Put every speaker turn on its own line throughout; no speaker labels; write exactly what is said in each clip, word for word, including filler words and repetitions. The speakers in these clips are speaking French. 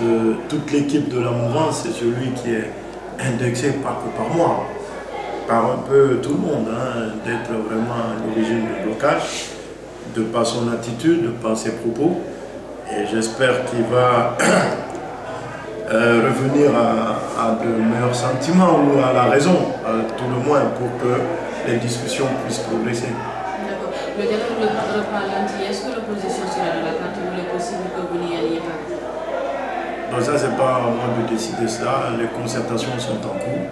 de toute l'équipe de la mouvance, c'est celui qui est indexé pas que par moi, par un peu tout le monde, hein, d'être vraiment à l'origine du blocage, de par son attitude, de par ses propos. Et j'espère qu'il va euh, revenir à, à de meilleurs sentiments ou à la raison, à tout le moins, pour que les discussions puissent progresser.
D'accord. Le dialogue reprend lundi. Est-ce que l'opposition sera de la carte ou il est possible que vous n'y alliez pas?
Donc ça, c'est pas à moi de décider cela. Les concertations sont en cours.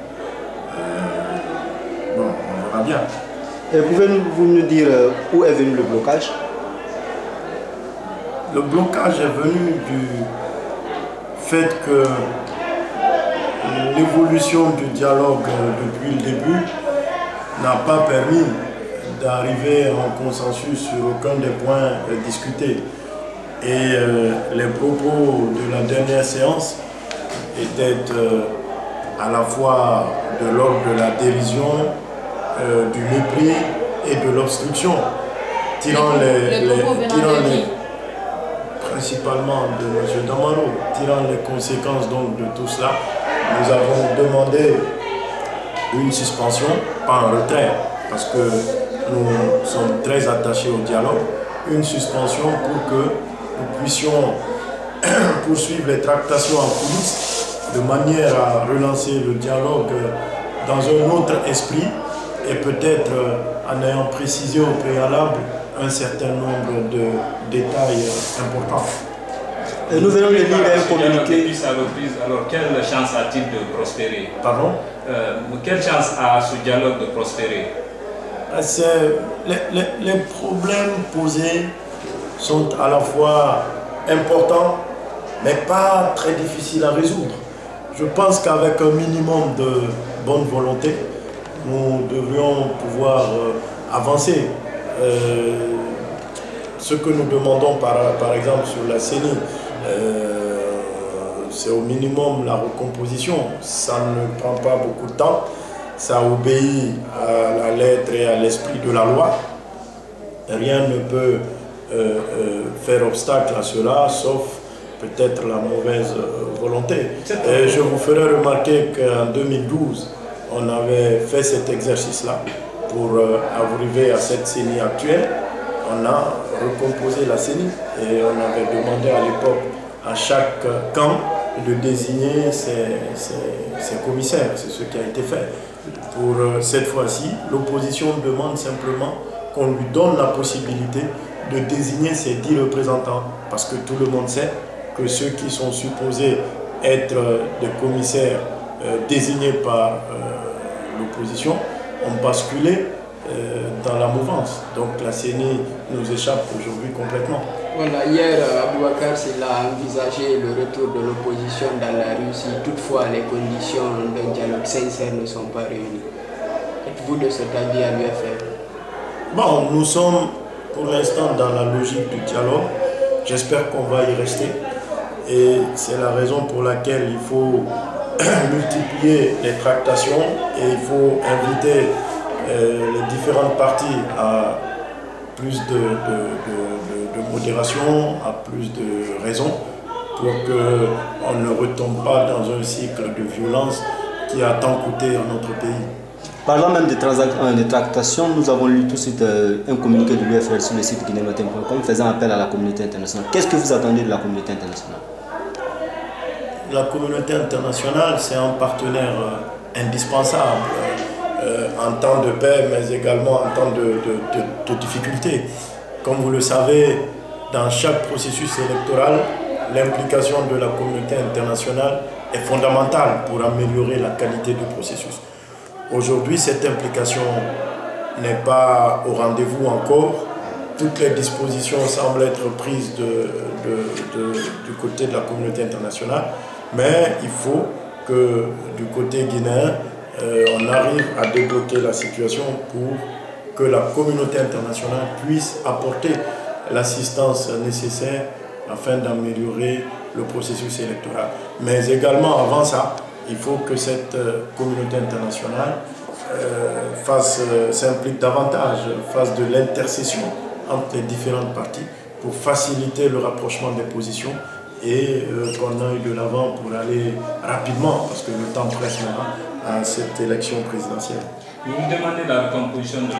Euh, bon, on verra bien.
Et pouvez-vous nous dire où est venu le blocage?
Le blocage est venu du fait que l'évolution du dialogue depuis le début n'a pas permis d'arriver en consensus sur aucun des points discutés. Et euh, les propos de la dernière séance étaient euh, à la fois de l'ordre de la dérision, euh, du mépris et de l'obstruction, tirant les, les, les, tirant les principalement de M. Damaro, tirant les conséquences donc de tout cela. Nous avons demandé une suspension, pas un retrait, parce que nous sommes très attachés au dialogue, une suspension pour que nous puissions poursuivre les tractations en coulisses de manière à relancer le dialogue dans un autre esprit et peut-être en ayant précisé au préalable un certain nombre de détails importants.
Et nous venons de lire un communiqué.
Depuis sa reprise, alors quelle chance a-t-il de prospérer?
Pardon?
euh, Quelle chance a ce dialogue de prospérer?
Les, les, les problèmes posés sont à la fois importants, mais pas très difficiles à résoudre. Je pense qu'avec un minimum de bonne volonté, nous devrions pouvoir euh, avancer. Euh, ce que nous demandons par, par exemple sur la C E N I, euh, c'est au minimum la recomposition. Ça ne prend pas beaucoup de temps, ça obéit à la lettre et à l'esprit de la loi. Rien ne peut euh, euh, faire obstacle à cela, sauf peut-être la mauvaise volonté. Et je vous ferai remarquer qu'en deux mille douze, on avait fait cet exercice-là pour euh, arriver à cette C E N I actuelle. On a recomposé la C E N I et on avait demandé à l'époque à chaque camp de désigner ses, ses, ses commissaires. C'est ce qui a été fait. Pour euh, cette fois-ci, l'opposition demande simplement qu'on lui donne la possibilité de désigner ses dix représentants, parce que tout le monde sait que ceux qui sont supposés être des commissaires euh, désignés par euh, l'opposition ont basculé euh, dans la mouvance. Donc la C E N I nous échappe aujourd'hui complètement.
Voilà, hier, Aboubacar a envisagé le retour de l'opposition dans la rue si toutefois les conditions d'un dialogue sincère ne sont pas réunies. Êtes-vous de cet avis à l'U F R?
Bon, nous sommes pour l'instant dans la logique du dialogue. J'espère qu'on va y rester. Et c'est la raison pour laquelle il faut multiplier les tractations et il faut inviter euh, les différentes parties à plus de, de, de, de, de modération, à plus de raison, pour qu'on ne retombe pas dans un cycle de violence qui a tant coûté à notre pays.
Parlant même des, euh, des tractations, nous avons lu tout de suite euh, un communiqué de l'U F R sur le site guinéen matin point com faisant appel à la communauté internationale. Qu'est-ce que vous attendez de la communauté internationale?
La communauté internationale, c'est un partenaire euh, indispensable euh, en temps de paix, mais également en temps de, de, de, de difficultés. Comme vous le savez, dans chaque processus électoral, l'implication de la communauté internationale est fondamentale pour améliorer la qualité du processus. Aujourd'hui, cette implication n'est pas au rendez-vous encore. Toutes les dispositions semblent être prises de, de, de, du côté de la communauté internationale, mais il faut que du côté guinéen, euh, on arrive à débloquer la situation pour que la communauté internationale puisse apporter l'assistance nécessaire afin d'améliorer le processus électoral. Mais également, avant ça, il faut que cette communauté internationale euh, fasse, euh, s'implique davantage, fasse de l'intercession entre les différentes parties pour faciliter le rapprochement des positions et euh, qu'on aille de l'avant pour aller rapidement, parce que le temps presse maintenant, à cette élection présidentielle.
Vous vous demandez la composition de